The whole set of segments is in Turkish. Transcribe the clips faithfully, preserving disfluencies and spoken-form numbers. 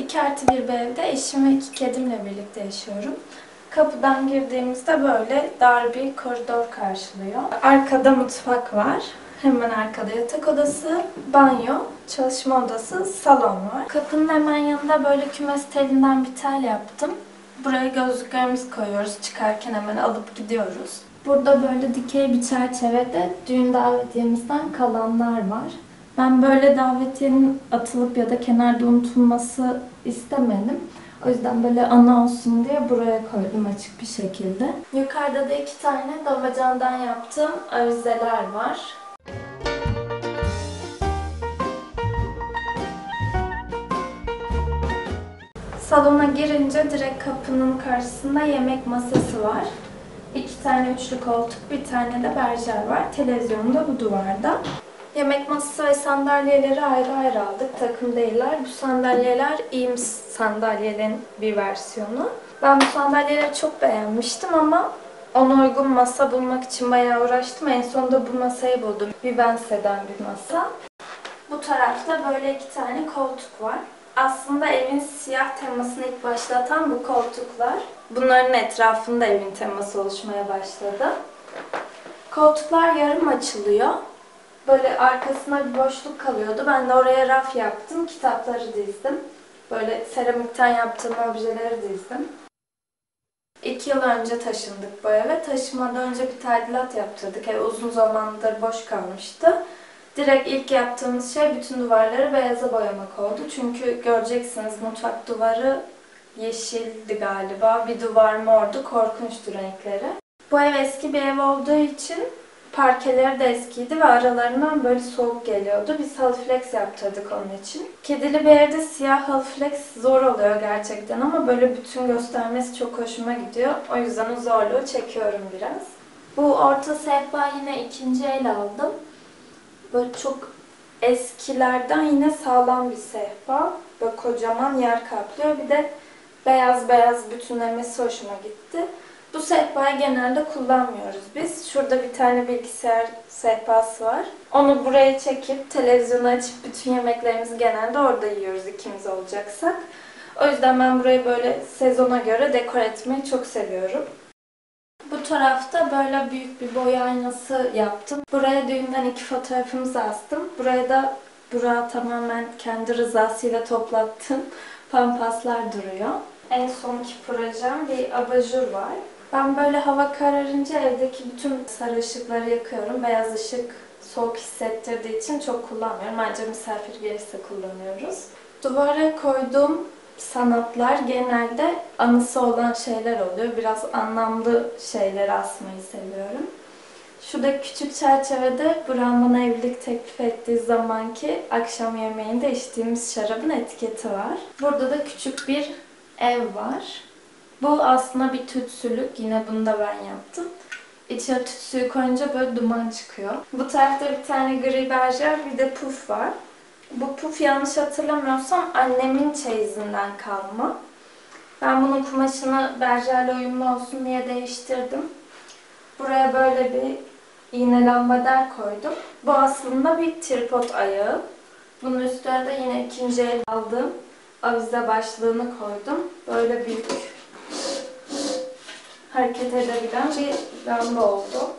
iki artı bir bir evde eşim ve iki kedimle birlikte yaşıyorum. Kapıdan girdiğimizde böyle dar bir koridor karşılıyor. Arkada mutfak var. Hemen arkada yatak odası, banyo, çalışma odası, salon var. Kapının hemen yanında böyle kümes telinden bir tel yaptım. Buraya gözlüklerimizi koyuyoruz. Çıkarken hemen alıp gidiyoruz. Burada böyle dikey bir çerçevede düğün davetiyemizden kalanlar var. Ben böyle davetiyenin atılıp ya da kenarda unutulması istemedim. O yüzden böyle ana olsun diye buraya koydum açık bir şekilde. Yukarıda da iki tane damacandan yaptığım avizeler var. Salona girince direkt kapının karşısında yemek masası var. İki tane üçlü koltuk, bir tane de berjer var. Televizyonu da bu duvarda. Yemek masası ve sandalyeleri ayrı ayrı aldık. Takım değiller. Bu sandalyeler Eames sandalyelerin bir versiyonu. Ben bu sandalyeleri çok beğenmiştim ama ona uygun masa bulmak için bayağı uğraştım. En sonunda bu masayı buldum. Vivense'den bir masa. Bu tarafta böyle iki tane koltuk var. Aslında evin siyah temasını ilk başlatan bu koltuklar. Bunların etrafında evin teması oluşmaya başladı. Koltuklar yarım açılıyor. Böyle arkasına bir boşluk kalıyordu. Ben de oraya raf yaptım. Kitapları dizdim. Böyle seramikten yaptığım objeleri dizdim. İki yıl önce taşındık bu eve. Taşımadan önce bir tadilat yaptırdık. Ev uzun zamandır boş kalmıştı. Direkt ilk yaptığımız şey bütün duvarları beyaza boyamak oldu. Çünkü göreceksiniz mutfak duvarı yeşildi galiba. Bir duvar mordu. Korkunçtu renkleri. Bu ev eski bir ev olduğu için parkeleri de eskiydi ve aralarından böyle soğuk geliyordu. Biz halıflex yaptırdık onun için. Kedili bir evde siyah halıflex zor oluyor gerçekten ama böyle bütün göstermesi çok hoşuma gidiyor. O yüzden o zorluğu çekiyorum biraz. Bu orta sehpa yine ikinci el aldım. Böyle çok eskilerden yine sağlam bir sehpa. Böyle kocaman yer kaplıyor. Bir de beyaz beyaz bütünlemesi hoşuma gitti. Bu sehpayı genelde kullanmıyoruz biz. Şurada bir tane bilgisayar sehpası var. Onu buraya çekip televizyonu açıp bütün yemeklerimizi genelde orada yiyoruz ikimiz olacaksak. O yüzden ben burayı böyle sezona göre dekor etmeyi çok seviyorum. Bu tarafta böyle büyük bir boy aynası yaptım. Buraya düğünden iki fotoğrafımızı astım. Buraya da Burak'ı tamamen kendi rızasıyla toplattım. Pampaslar duruyor. En sonki projem bir abajur var. Ben böyle hava kararınca evdeki bütün sarı ışıkları yakıyorum. Beyaz ışık soğuk hissettirdiği için çok kullanmıyorum. Ancak misafir gelirse kullanıyoruz. Duvara koyduğum sanatlar genelde anısı olan şeyler oluyor. Biraz anlamlı şeyler asmayı seviyorum. Şurada küçük çerçevede Burak'ın bana evlilik teklif ettiği zamanki akşam yemeğinde içtiğimiz şarabın etiketi var. Burada da küçük bir ev var. Bu aslında bir tütsülük. Yine bunu da ben yaptım. İçine tütsüyü koyunca böyle duman çıkıyor. Bu tarafta bir tane gri berjer, bir de puf var. Bu puf yanlış hatırlamıyorsam annemin çeyizinden kalma. Ben bunun kumaşını berjerle uyumlu olsun diye değiştirdim. Buraya böyle bir iğne lambader koydum. Bu aslında bir tripod ayağı. Bunun üstüne de yine ikinci el aldığım avize başlığını koydum. Böyle büyük hareket edebilen bir lamba oldu.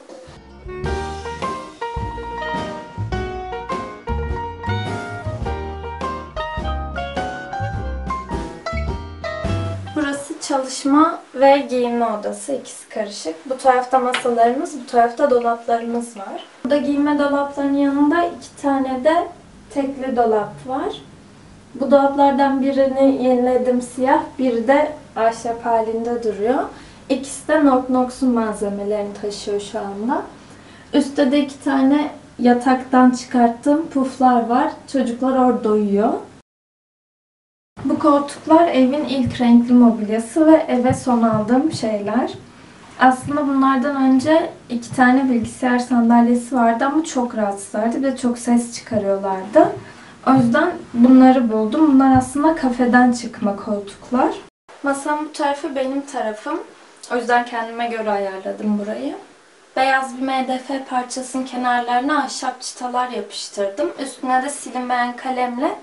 Burası çalışma ve giyinme odası. İkisi karışık. Bu tarafta masalarımız, bu tarafta dolaplarımız var. Burada giyinme dolaplarının yanında iki tane de tekli dolap var. Bu dolaplardan birini yeniledim siyah, biri de ahşap halinde duruyor. İkisi de Knox malzemelerini taşıyor şu anda. Üstte de iki tane yataktan çıkarttığım puflar var. Çocuklar orada uyuyor. Bu koltuklar evin ilk renkli mobilyası ve eve son aldığım şeyler. Aslında bunlardan önce iki tane bilgisayar sandalyesi vardı ama çok rahatsızlardı. Bir de çok ses çıkarıyorlardı. O yüzden bunları buldum. Bunlar aslında kafeden çıkma koltuklar. Masamın bu tarafı benim tarafım. O yüzden kendime göre ayarladım burayı. Beyaz bir M D F parçasının kenarlarına ahşap çıtalar yapıştırdım. Üstüne de silinmeyen kalemle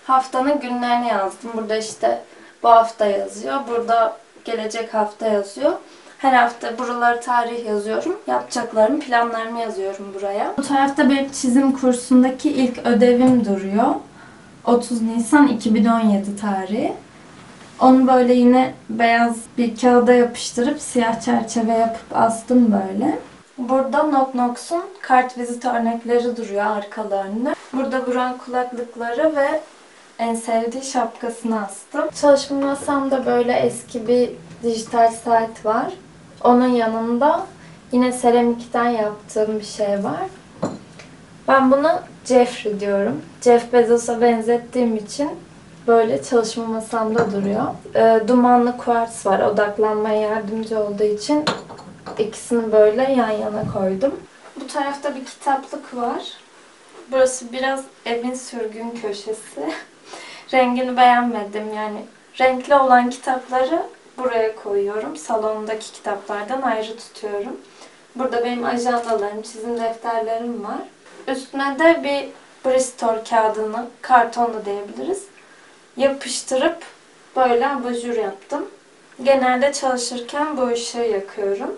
Haftanın günlerini yazdım. Burada işte bu hafta yazıyor. Burada gelecek hafta yazıyor. Her hafta buraları tarih yazıyorum. Yapacaklarımı, planlarımı yazıyorum buraya. Bu tarafta benim çizim kursundaki ilk ödevim duruyor. otuz Nisan iki bin on yedi tarihi. Onu böyle yine beyaz bir kağıda yapıştırıp siyah çerçeve yapıp astım böyle. Burada Knox Knox'un kartvizit örnekleri duruyor arkalarında. Burada Buran kulaklıkları ve en sevdiği şapkasını astım. Çalışma masamda böyle eski bir dijital saat var. Onun yanında yine seramikten yaptığım bir şey var. Ben buna Jeffrey diyorum. Jeff Bezos'a benzettiğim için böyle çalışma masamda duruyor. E, dumanlı kuartz var. Odaklanmaya yardımcı olduğu için ikisini böyle yan yana koydum. Bu tarafta bir kitaplık var. Burası biraz evin sürgün köşesi. Rengini beğenmedim. Yani renkli olan kitapları buraya koyuyorum. Salondaki kitaplardan ayrı tutuyorum. Burada benim ajandalarım, çizim defterlerim var. Üstüne de bir Bristol kağıdını, kartonla diyebiliriz, yapıştırıp böyle abajur yaptım. Genelde çalışırken bu ışığı yakıyorum.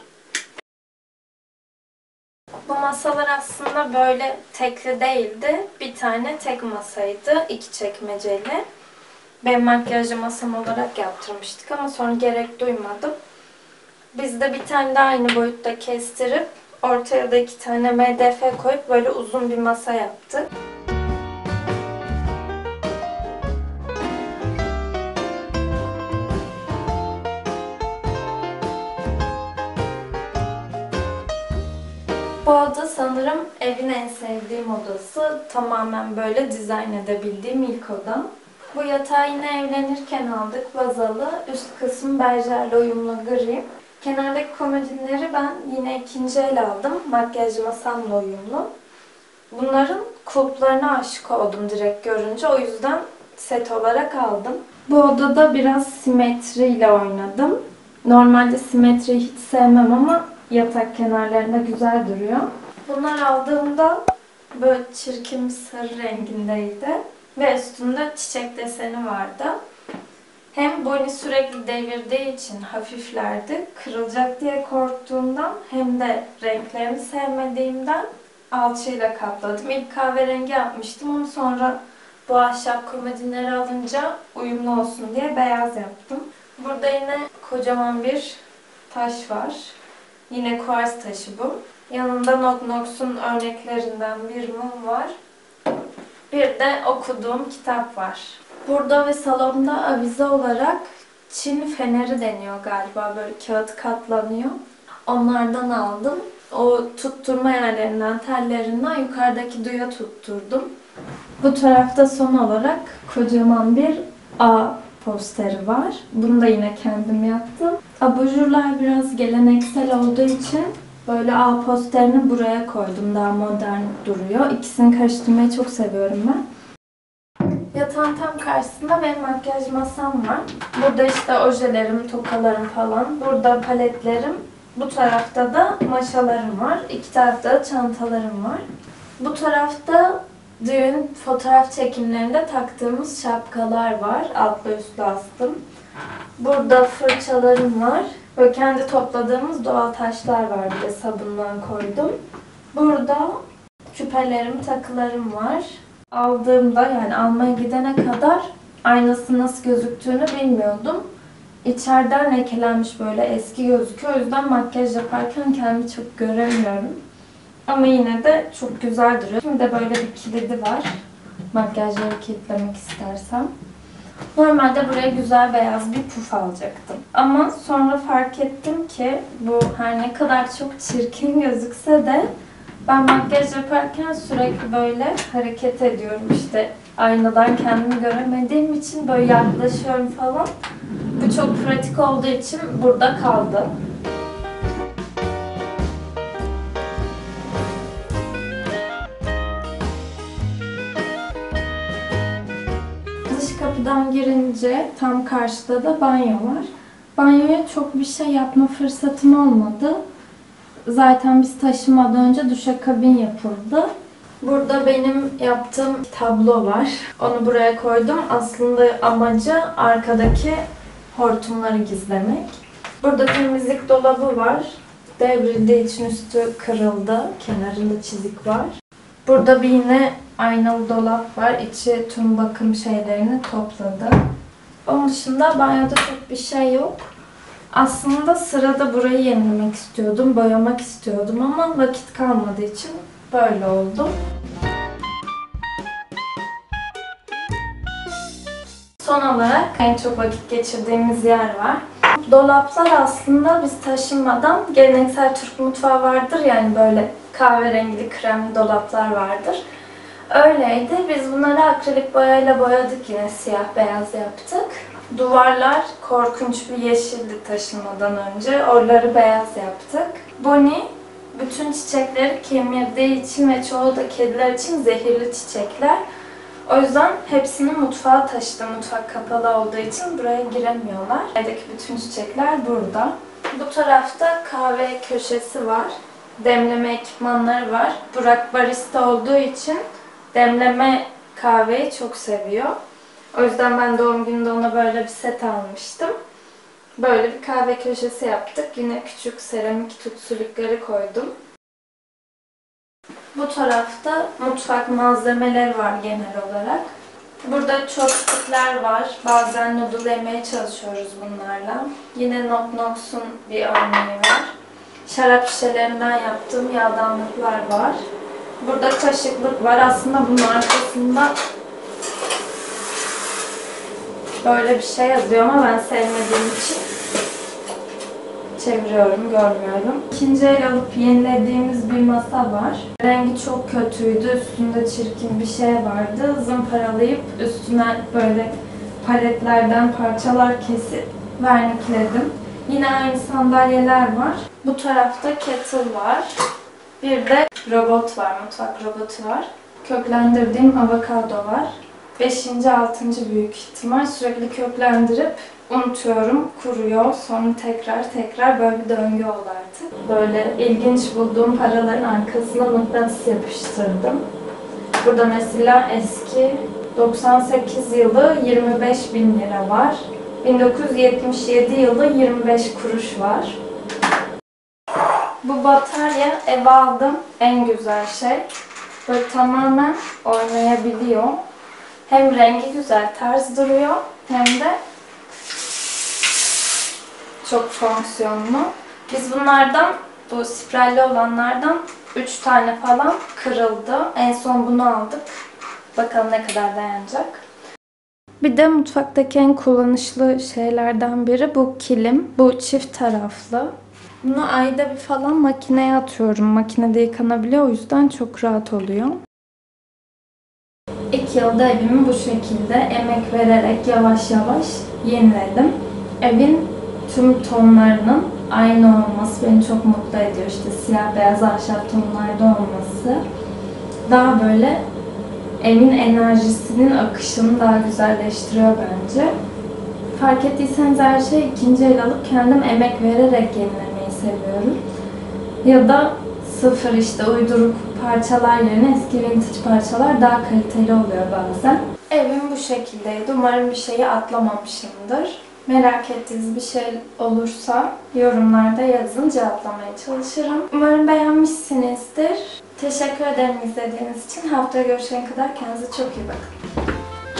Bu masalar aslında böyle tekli değildi. Bir tane tek masaydı. İki çekmeceli. Ben makyajlı masam olarak yaptırmıştık ama sonra gerek duymadım. Biz de bir tane daha aynı boyutta kestirip ortaya da iki tane M D F koyup böyle uzun bir masa yaptık. Bu oda sanırım evin en sevdiğim odası. Tamamen böyle dizayn edebildiğim ilk oda. Bu yatağı yine evlenirken aldık. Bazalı. Üst kısmı berjerle uyumlu gri. Kenardaki komodinleri ben yine ikinci el aldım. Makyaj masamla uyumlu. Bunların kulplarına aşık oldum direkt görünce. O yüzden set olarak aldım. Bu odada biraz simetriyle oynadım. Normalde simetriyi hiç sevmem ama yatak kenarlarında güzel duruyor. Bunlar aldığımda böyle çirkin bir sarı rengindeydi. Ve üstünde çiçek deseni vardı. Hem boynu sürekli devirdiği için hafiflerdi. Kırılacak diye korktuğumdan hem de renklerini sevmediğimden alçıyla kapladım. İlk kahverengi yapmıştım ama sonra bu ahşap komodinleri alınca uyumlu olsun diye beyaz yaptım. Burada yine kocaman bir taş var. Yine kuars taşı bu. Yanında Knox Knox'un örneklerinden bir mum var. Bir de okuduğum kitap var. Burada ve salonda avize olarak Çin feneri deniyor galiba. Böyle kağıt katlanıyor. Onlardan aldım. O tutturma yerlerinden, tellerinden yukarıdaki duya tutturdum. Bu tarafta son olarak kocaman bir A posteri var. Bunu da yine kendim yaptım. Abajurlar biraz geleneksel olduğu için böyle A posterini buraya koydum. Daha modern duruyor. İkisini karıştırmayı çok seviyorum ben. Yatağın tam karşısında benim makyaj masam var. Burada işte ojelerim, tokalarım falan. Burada paletlerim. Bu tarafta da maşalarım var. İki tarafta da çantalarım var. Bu tarafta düğün fotoğraf çekimlerinde taktığımız şapkalar var. Altlı üstlü astım. Burada fırçalarım var. Böyle kendi topladığımız doğal taşlar var. Bir de sabundan koydum. Burada küpelerim, takılarım var. Aldığımda yani almaya gidene kadar aynası nasıl gözüktüğünü bilmiyordum. İçeriden lekelenmiş, böyle eski gözüküyor. O yüzden makyaj yaparken kendimi çok göremiyorum. Ama yine de çok güzel duruyor. Şimdi de böyle bir kilidi var. Makyajları kilitlemek istersem. Normalde buraya güzel beyaz bir puf alacaktım. Ama sonra fark ettim ki bu her ne kadar çok çirkin gözükse de ben makyaj yaparken sürekli böyle hareket ediyorum, işte aynadan kendimi göremediğim için böyle yaklaşıyorum falan. Bu çok pratik olduğu için burada kaldı. Dış kapıdan girince tam karşıda da banyo var. Banyoya çok bir şey yapma fırsatım olmadı. Zaten biz taşınmadan önce duşakabin yapıldı. Burada benim yaptığım tablo var. Onu buraya koydum. Aslında amacı arkadaki hortumları gizlemek. Burada temizlik dolabı var. Devrildiği için üstü kırıldı. Kenarında çizik var. Burada bir yine aynalı dolap var. İçi tüm bakım şeylerini topladı. Onun dışında banyoda çok bir şey yok. Aslında sırada burayı yenilemek istiyordum, boyamak istiyordum ama vakit kalmadığı için böyle oldu. Son olarak en çok vakit geçirdiğimiz yer var. Dolaplar aslında biz taşınmadan geleneksel Türk mutfağı vardır yani böyle kahverengili kremli dolaplar vardır. Öyleydi. Biz bunları akrilik boyayla boyadık, yine siyah beyaz yaptık. Duvarlar korkunç bir yeşildi taşınmadan önce. Oraları beyaz yaptık. Bonnie bütün çiçekleri kemirdiği için ve çoğu da kediler için zehirli çiçekler. O yüzden hepsini mutfağa taşıdı. Mutfak kapalı olduğu için buraya giremiyorlar. Evdeki bütün çiçekler burada. Bu tarafta kahve köşesi var. Demleme ekipmanları var. Burak barista olduğu için demleme kahveyi çok seviyor. O yüzden ben doğum gününde ona böyle bir set almıştım. Böyle bir kahve köşesi yaptık. Yine küçük seramik tütsülükleri koydum. Bu tarafta mutfak malzemeleri var genel olarak. Burada chopstickler var. Bazen noodle yemeye çalışıyoruz bunlarla. Yine Knock Knocks'un bir örneği var. Şarap şişelerinden yaptığım yağdanlıklar var. Burada kaşıklık var. Aslında bunun arkasında böyle bir şey yazıyor ama ben sevmediğim için çeviriyorum, görmüyorum. İkinci el alıp yenilediğimiz bir masa var. Rengi çok kötüydü. Üstünde çirkin bir şey vardı. Zımparalayıp üstüne böyle paletlerden parçalar kesip vernikledim. Yine aynı sandalyeler var. Bu tarafta kettle var. Bir de robot var, mutfak robotu var. Köklendirdiğim avokado var. Beşinci, altıncı büyük ihtimal. Sürekli köklendirip unutuyorum, kuruyor. Sonra tekrar tekrar böyle bir döngü oldu artık. Böyle ilginç bulduğum paraların arkasına mıknatıs yapıştırdım. Burada mesela eski doksan sekiz yılı yirmi beş bin lira var. bin dokuz yüz yetmiş yedi yılı yirmi beş kuruş var. Bu batarya eve aldım. En güzel şey. Böyle tamamen oynayabiliyor. Hem rengi güzel, tarz duruyor, hem de çok fonksiyonlu. Biz bunlardan, bu spiralli olanlardan üç tane falan kırıldı. En son bunu aldık. Bakalım ne kadar dayanacak. Bir de mutfaktaki en kullanışlı şeylerden biri bu kilim. Bu çift taraflı. Bunu ayda bir falan makineye atıyorum. Makinede yıkanabiliyor, o yüzden çok rahat oluyor. İki yılda evimi bu şekilde emek vererek yavaş yavaş yeniledim. Evin tüm tonlarının aynı olması beni çok mutlu ediyor. İşte siyah beyaz ahşap tonlarda olması daha böyle evin enerjisinin akışını daha güzelleştiriyor bence. Fark ettiyseniz her şeyi ikinci el alıp kendim emek vererek yenilemeyi seviyorum. Ya da sıfır işte uyduruk parçalar yerine eski vintage parçalar daha kaliteli oluyor bazen. Evim bu şekildeydi. Umarım bir şeyi atlamamışımdır. Merak ettiğiniz bir şey olursa yorumlarda yazın, cevaplamaya çalışırım. Umarım beğenmişsinizdir. Teşekkür ederim izlediğiniz için. Haftaya görüşene kadar kendinize çok iyi bakın.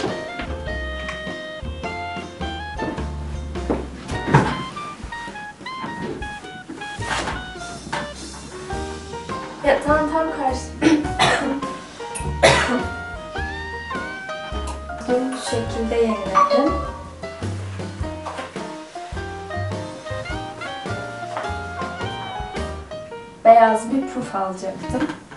Yatağın tam karşısında bu şekilde yeniledim. Beyaz bir puf alacaktım.